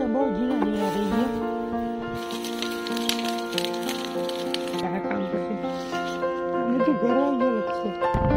ગાંઠિયા બહુ ઝીણા ઝીણા થઈ ગયા કામ પછી બધું ઘરવાઈ ગયેલું છે.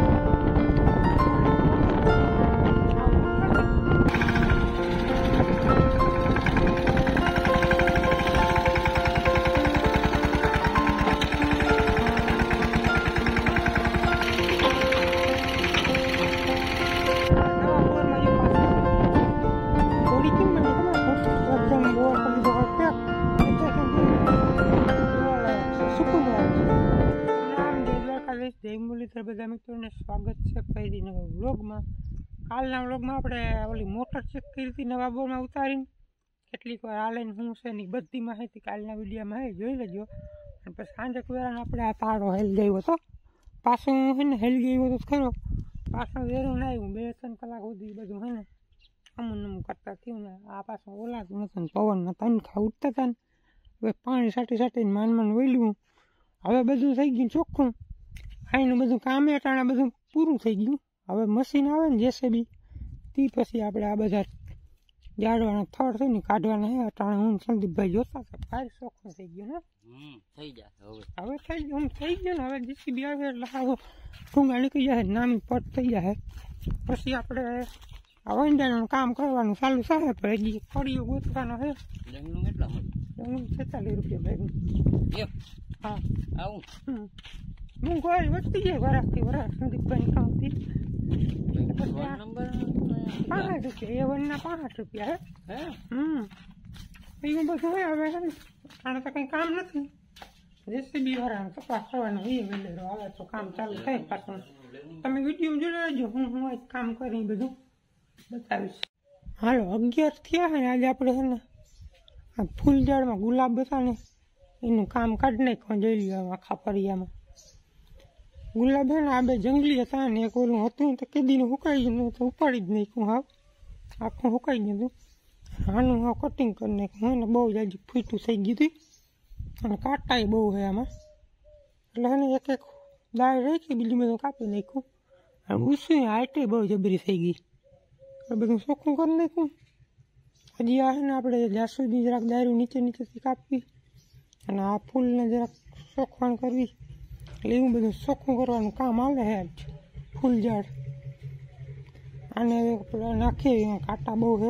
જય મુરલીધર બધા મિત્રોને સ્વાગત છે ફરી નવા વ્લોગમાં. કાલના વ્લોગમાં આપણે ઓલી મોટર ચેક કરી હતી નવા બોરમાં ઉતારીને કેટલીક વાર હાલે ને શું છે ની બધી માહિતી કાલના વિડીયોમાં હે જોઈ લેજો. અને પછી સાંજે વેરાને આપણે આ તારો હેલ ગયો હતો પાછું હે ને હેલ ગયો હતો ખરો પાછું વેરું ના આવ્યું 2-3 કલાક સુધી બધું હે ને અમુન કરતા થયું ને આ પાછું ઓલાતું નતું ને પવનના તનખા ઉઠતા હતા ને હવે પાણી સાટીને માન વહેલું હવે બધું થઈ ગયું ચોખ્ખું. અહીંનું બધું કામે અટાણે બધું પૂરું થઈ ગયું. હવે મશીન આવે ને જેસીબી તે પછી આપણે આ બધા જાડવાના થડ થઈ ને કાઢવાના હે. અટાણે હું સંદીપભાઈ જોતા હતા ફાઈલ ચોખ્ખું થઈ ગયું ને થઈ જાય હવે થઈ ગયું ને હવે જેસીબી આવે એટલે આવો ટૂંગા નીકળી જાય નામી પટ થઈ જાય. પછી આપણે આ વંડાનું કામ કરવાનું ચાલુ થાય પણ હજી ફળીઓ ગોતવાનો છે. ડંગનું કેટલા મળે? ડંગનું 46 રૂપિયા ભાઈ. હા આવું હું ગોળી વધતી જાય વરાસથી વરાસ સંદીપભાઈ કામથી 65 રૂપિયા A1ના 65 રૂપિયા હે. એવું બધું હોય હવે આને તો કંઈ કામ નથી. જેસીબી વાળાને તપાસ કરવાનો એ વેલેરો આવે તો કામ ચાલુ થાય પાછું. તમે વિડીયો જોઈ લેજો હું કામ કરી બધું બતાવીશ. હાલો 11 થયા ને આજે આપણે છે ને આ ફૂલ ઝાડમાં ગુલાબ હતા ને એનું કામ કાઢી નાખ્યું જોઈ લ્યો આખા ફરિયામાં. ગુલાબ હે ને આ બે જંગલી હતા ને એક ઓલું હતું તો કેદીનું સુકાઈ ગયું તો ઉપાડી જ નાખ્યું હાવ આખું સુકાઈ ગયું હતું. આનું હાવ કટિંગ કરી નાખ્યું હે ને બહુ જાજી ફૂટું થઈ ગયું હતું અને કાંટાય બહુ છે આમાં એટલે હે ને એક દાળ રાખી બીજું બધું કાપી નાખ્યું. અને ઊંચું હાઈટે બહુ જબરી થઈ ગઈ બધું ચોખ્ખું કરી નાખ્યું. હજી આ છે ને આપણે જ્યાં સુધી જરાક દારૂ નીચેથી કાપવી અને આ ફૂલને જરાક ચોખ્ખણ કરવી એટલે એવું બધું ચોખ્ખું કરવાનું કામ આવે છે આજ ફૂલ ઝાડ. આને નાખીએ કાંટા બહુ છે.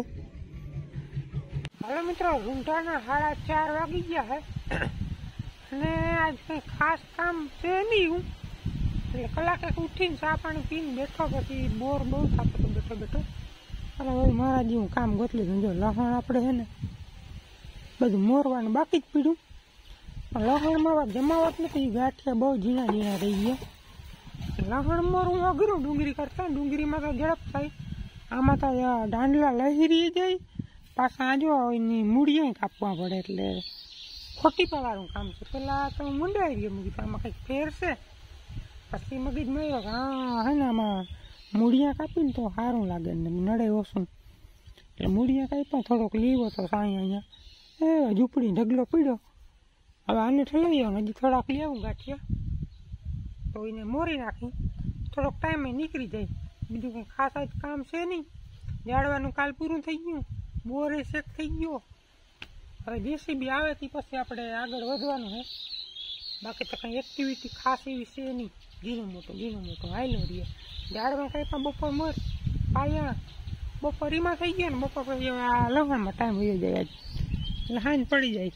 હાલો મિત્રો ઊંધાના 4:30 વાગી ગયા છે અને આજ કંઈ ખાસ કામ છે નહીં. હું એટલે કલાક એક ઉઠીને ચા પાણી પીને બેઠો પછી બોર બહુ થતો હતો બેઠો અને હવે મારા જેવું કામ ગોતલી દીધું. જો લસણ આપણે છે ને બધું મોરવાનું બાકી જ પીડ્યું. લસણમાં જમાવટ નથી ગાંઠિયા બહુ ઝીણા ઝીણા રહી ગયા. લસણ મોરવું અઘરું ડુંગળી કરતા ડુંગળીમાં તો ઝડપ થાય. આમાં તો દાંડલા લહેરી જાય પાછા જો એની મૂળિયા કાપવા પડે એટલે ખોટી પાવાનું કામ છે. પેલા તો મુંડાઈ ગયો મૂકી આમાં કંઈક ફેર છે પછી મગજ મળ્યો કે હા હે ને આમાં મૂળિયા કાપીને તો સારું લાગે ને નડે ઓછું એટલે મૂળિયા કાપ્યા થોડોક લીવો તો સાંઈ અહીંયા ઝૂંપડી ઢગલો પીડ્યો. હવે આને ઠલાવી આવું હજી થોડાક લઈ આવું ગાંઠિયા તો એને મોરી નાખી થોડોક ટાઈમે નીકળી જાય. બીજું કંઈ ખાસ જ કામ છે નહીં. જાળવાનું કાલ પૂરું થઈ ગયું બોરે શેક થઈ ગયો. હવે જેસીબી આવે તે પછી આપણે આગળ વધવાનું છે. બાકી તો કંઈ એક્ટિવિટી ખાસ એવી છે નહીં. ઝીણું મોટું હાલ્યો રહીએ. ઝાડમાં કંઈ પણ બપોર મોર પાયા બપોર એમાં થઈ ગયો ને બપોર પછી આ લસણમાં ટાઈમ વયો જાય આજ એટલે હાંજ પડી જાય.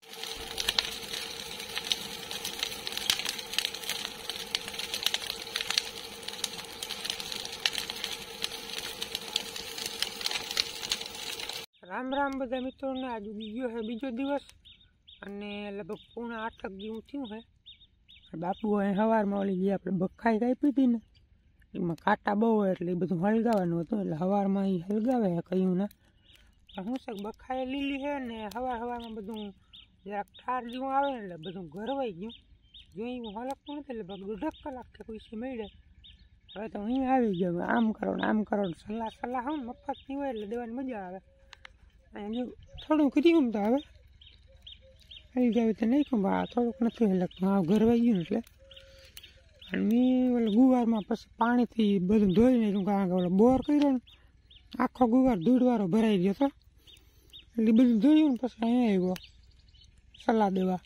રામ બધા મિત્રોને આજે ગયો છે બીજો દિવસ અને લગભગ 7:30 જેવું થયું છે. બાપુ અહીં સવારમાં ઓલી જે આપણે બખાઈ કાપી હતી ને એમાં કાંટા બહુ હોય એટલે એ બધું હળગાવાનું હતું એટલે સવારમાં એ હળગાવે કહ્યું ને શું છે બખાઈ લીલી છે ને સવારમાં બધું જરાક ઠાર જેવું આવે ને એટલે બધું ગરવાઈ ગયું. જો હું હલકતું નથી એટલે લગભગ 1.5 કલાક કે કોઈ મળે. હવે તો અહીં આવી ગયો આમ કરો ને સલાહ હોય મફતની હોય એટલે દેવાની મજા આવે. જો થોડુંક રહ્યું ને તો હવે આવી જાય તો નહીં કહું થોડુંક નથી હલકતું હા ગરવાઈ ગયું એટલે. અને મેં ઓલા ગુવારમાં પછી પાણીથી બધું ધોઈ નાખ્યું કારણ કે ઓલો બોર કર્યો ને આખો ગુવાર ધૂળવાળો ભરાઈ ગયો હતો એટલે બધું જોયું ને પછી અહીંયા આવ્યો સલાહ દેવા.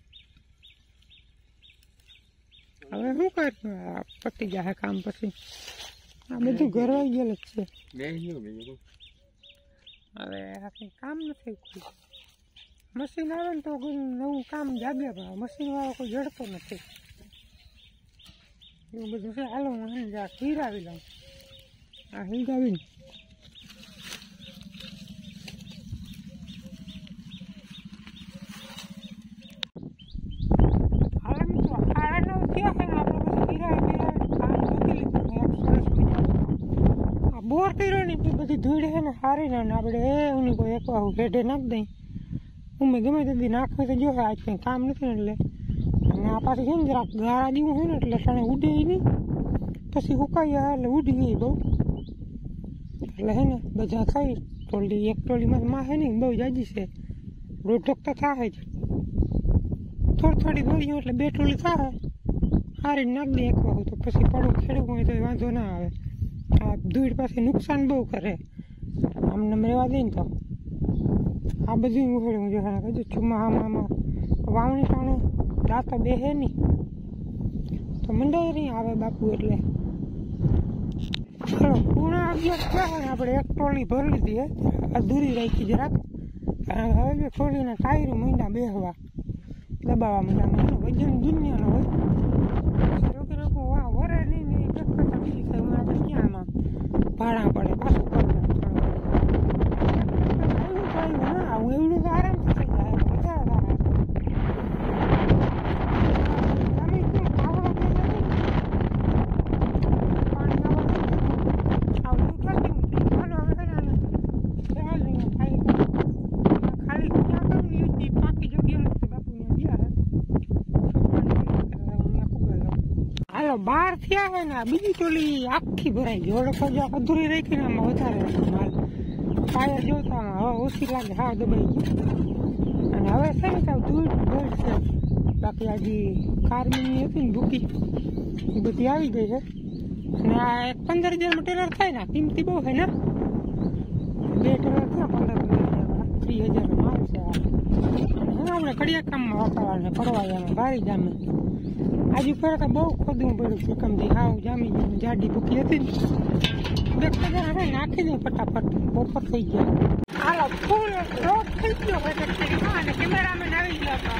હવે શું કર પતી જાય કામ પછી આ બધું ઘરવાઈ ગયેલું જ છે. હવે આ કંઈ કામ નથી કોઈ. મશીન આવે ને તો નવું કામ જાગે પણ મશીન વાળો કોઈ જડતો નથી. એવું બધું છે. હાલો હું જા હીરાવી લઉં. આ હીરાવીને હાલે મિત્રો 9:30 થયા છે ને આપણે પછી હીરાવી કામ ગોતી લીધું ને એક સરસ મજાનું આ બોર કર્યો ને એટલી બધી ધૂળ છે ને સારી ને આપણે એની કોઈ એક વાર ભેઢે નાખી દઈ. મેં ગમે તે નાખવી તો જોશે આજ કંઈ કામ નથી ને એટલે. અને આ પાછી છે ને જરાક ગાળા જેવું હોય ને એટલે તને ઉડે નહીં પછી સુકાઈ જાય એટલે ઉડી ગઈ બહુ. એટલે હે ને બધા થઈ ટોળી એક ટોળીમાં માહે નહીં બહુ જાજી છે. રોટોક તો થાય જ થોડી દોડીઓ એટલે 2 ટોળી થાય સારી નાખી દે એક વખત તો પછી પડું ખેડવું હોય તો વાંધો ના આવે. આ ધૂળ પાછી નુકસાન બહુ કરે આમને રહેવા દે ને તો. આ બધું ઉખેડવું જોઈએ કીધું ચોમાસામાં વાવણી ટાણે રાતો બેસે નહીં તો મંડાઈ નહીં આવે બાપુ. એટલે ચલો 11:30 થયા ને આપણે એક ટોળી ભરી લીધી અધૂરી રાખી જરાક. હવે થોડીને ટાયર મીંડા બેસવા દબાવવા માંડ્યા. વજન દુનિયાનો હોય રોકી રોકું વાહ વરે નહીં ને એક કરતા બીજી થાય હું આપણે ક્યાં આમાં ભાડા પડે પાછું કરી હું એવડું તો આરામથી થઈ જાય વધારે હાલો 12 થયા હોય ને બીજી ટોલી આખી ભરાઈ ગઈ. ઓળખો જો અધૂરી રાખી ને આમાં વધારે માલ ટાયર જોતા હવે ઓછી લાગે હાવ દબાઈ ગયું. અને હવે છે ને સાવ ધૂળ છે. બાકી હજી કાર્બનની હતી ને ભૂકી એ બધી આવી ગઈ છે. અને આ 15,000 ટેલર થાય ને કિંમતી બહુ છે ને 2 ટેલર થયા 15,000 30,000 માલ છે. અને આપણે કડિયા કામમાં વાપરવાને પડવાયામાં ભારી જામે. આજુ પહેલાં તો બહુ ખોદવું પડ્યું સિકમથી હાવ જામી જાડી ભૂકી હતી ને 2 કલાક નાખી દઉં ફટાફટ બપોર થઈ ગયા. હાલો ફૂલ રોડ થઈ ગયો હોય અને કેમેરામેન આવી ગયો હતો.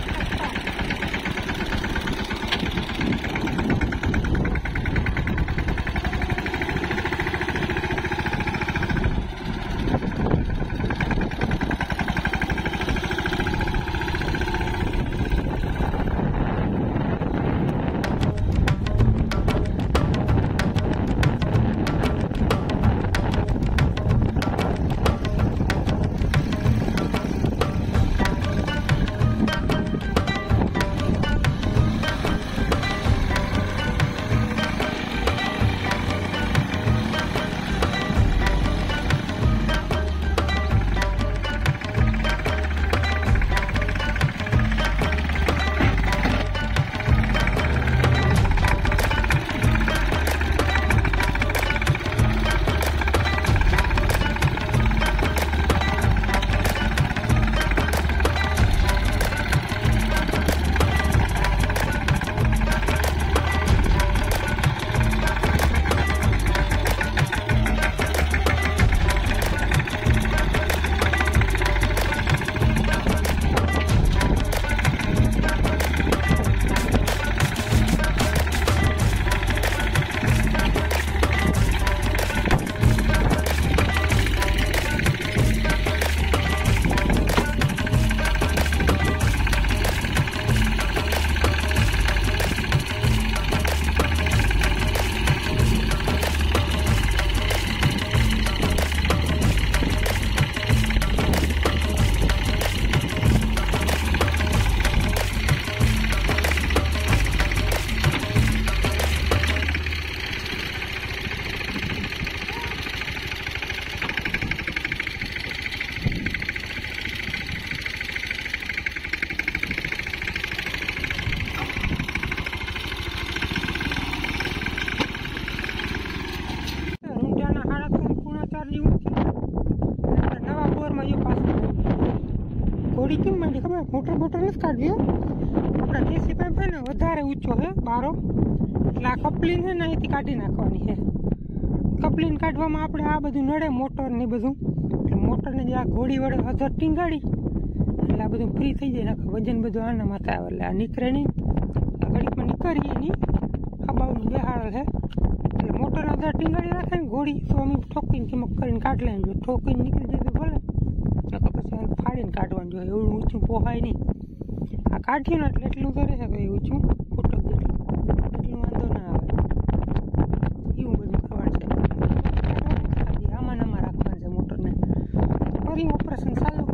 ઘોડી કેમ માંડી ખબર મોટર નથી કાઢવી આપણા કેસી પાઇપ છે ને વધારે ઊંચો છે બારો એટલે આ કપલીન છે ને અહીંથી કાઢી નાખવાની છે કપલીન કાઢવામાં આપણે આ બધું નડે મોટર ને બધું એટલે મોટરને જે આ ઘોડી વડે અધર ટીંગાડી એટલે આ બધું ફ્રી થઈ જાય નાખે વજન બધું આના માથે આવે એટલે આ નીકળે નહીં આ ઘડીકમાં નીકળીએ નહીં હબાવનું બેહાડે છે એટલે મોટર અધર ટીંગાડી રાખે ને ઘોડી તો અમે ઠોકીને કિંમત કરીને કાઢ લઈએ જો ઠોકીને નીકળી જાય તો ભલે પછી ફાડીને કાઢવાનું જોઈએ એવું ઊંચું પોહાય નહીં આ કાઢ્યું ને એટલે એટલું તો રહેશે તો એ ઊંચું ફૂટક જેટલું એટલું વાંધો ના આવે એવું બધું કરવાનું છે આમાં રાખવાનું છે મોટરને ફરી ઓપરેશન ચાલુ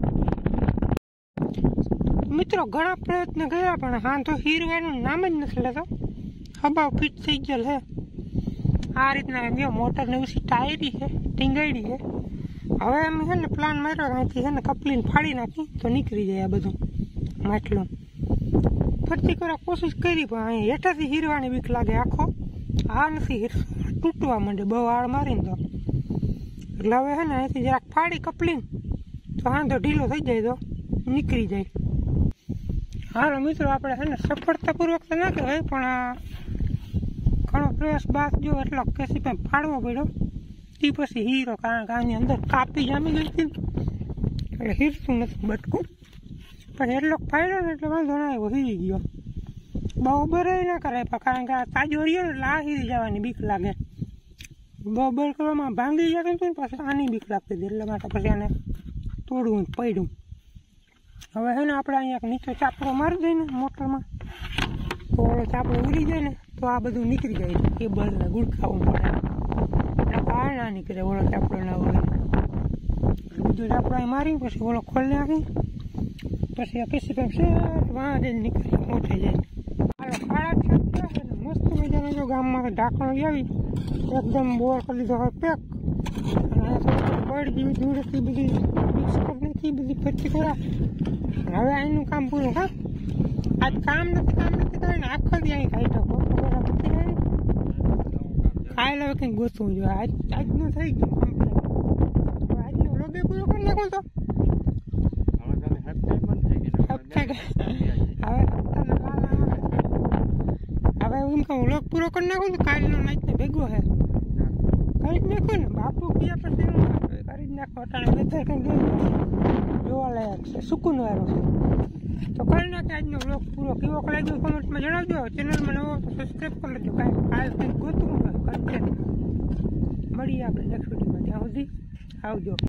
મિત્રો ઘણા પ્રયત્ન કર્યા પણ હા તો હીરવાનું નામ જ નથી લેતો હબાવ ફિટ થઈ ગયેલ છે આ રીતના જો મોટરને ઉછી ટાયરી છે ટીંગાડી છે હવે એમ છે ને પ્લાન માર્યો અહીંથી છે ને કપલીને ફાડી નાખી તો નીકળી જાય આ બધું માટલું ફરતી કરવા કોશિશ કરી પણ અહીં હેઠાથી હીરવાની બીક લાગે આખો આ નથી હીર તૂટવા માંડે બહુ આળ મારીને તો એટલે હવે છે ને અહીંથી જરાક ફાડી કપલીને તો હા તો ઢીલો થઈ જાય તો નીકળી જાય હાલો મિત્રો આપણે છે ને સફળતાપૂર્વક તો ના કહેવાય પણ ઘણો પ્રયાસ બાદ જો એટલો કેસી પણ ફાડવો પડ્યો તે પછી હીરો કારણ કે આની અંદર કાપી જામી ગઈ હતી એટલે હીરતું નથી બટકું પણ એટલો ફાડ્યો ને એટલે વાંધો ના આવ્યો હીરી ગયો બહુ બરાઈ ના કરે કારણ કે આ તાજો રહ્યો ને એટલે આ હીરી જવાની બીક લાગે બહુ બર કરવામાં ભાંગી જતું હતું ને પછી આની બીક લાગતી હતી એટલે માટે પછી આને તોડવું પડ્યું હવે છે ને આપણે અહીંયા નીચે ચાપડો મારી દઈએ ને મોટરમાં તો ઓલો ચાપડો ઉડી જાય ને તો આ બધું નીકળી જાય કેબલને ગુડખાવું પડે આ ના નીકળે ઓલો ચાપડો ના હોય બીજો ચાપડો અહીં મારી પછી ઓલો ખોલી નાખી પછી આ કેસી પાઇપ છે વાં જઈને નીકળી મોટી જાય હાલો 6:30 મસ્ત મજાનો જો ગામમાં ઢાંકણો આવી એકદમ બોર કરી દીધો હવે પેક અને બળ જેવી ધૂળથી બધી મિક્સ કરી નાખી બધી ફરતી કરા હવે અહીંનું કામ પૂરું હા આજ કામ નથી કરે ને આખો દી અહીં ખાઈ શકો કાલે હવે કંઈક ગોતવું જોઈએ આજનું થઈ ગયું કમ્પ્લેટ આજનો લોગે પૂરો કરી નાખું તો હવે એમ કહું લોગ પૂરો કરી નાખું તો કાલનો નાચને ભેગો હે કરી જ નાખો ને બાપુ ક્યાં પણ દેવું કરી જ નાખો અટાણે વેધર કંઈક જોવા લાયક છે સુકૂન વાળો છે તો કરી નાખે આજનો બ્લોગ પૂરો કેવો લાગ્યો કોમેન્ટમાં જણાવજો ચેનલમાં નવો તો સબસ્ક્રાઈબ કરી લેજો કાલ કંઈક ગોતવું હોય કન્ટેન્ટ મળીએ આપણે નેક્સ્ટ વિડીયોમાં ત્યાં સુધી આવજો